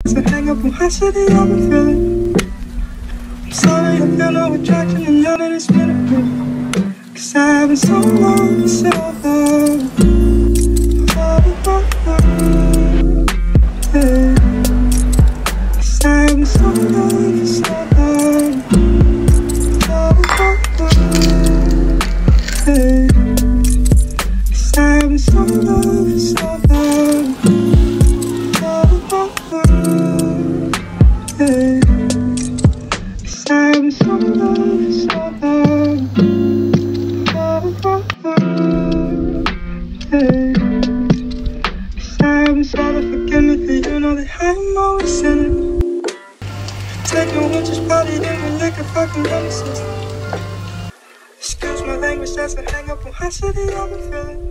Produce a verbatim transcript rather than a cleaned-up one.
to hang up on high city, I've been feeling. I'm sorry, I feel no attraction and none of this benefit. Cause I've been so long, so long. Oh, oh, oh, yeah. Cause I've been so long, so long. Oh, oh, oh, yeah. Cause I've been so long, so long. Oh, oh, oh, yeah. I'm so long, so long. Oh, oh, oh, yeah. Cause I'm sorry, forgive me, for you know that I'm always sinning. Taking witches, party in the liquor, fucking reminiscence. Excuse my language, that's a hang up on high city, I've been feeling.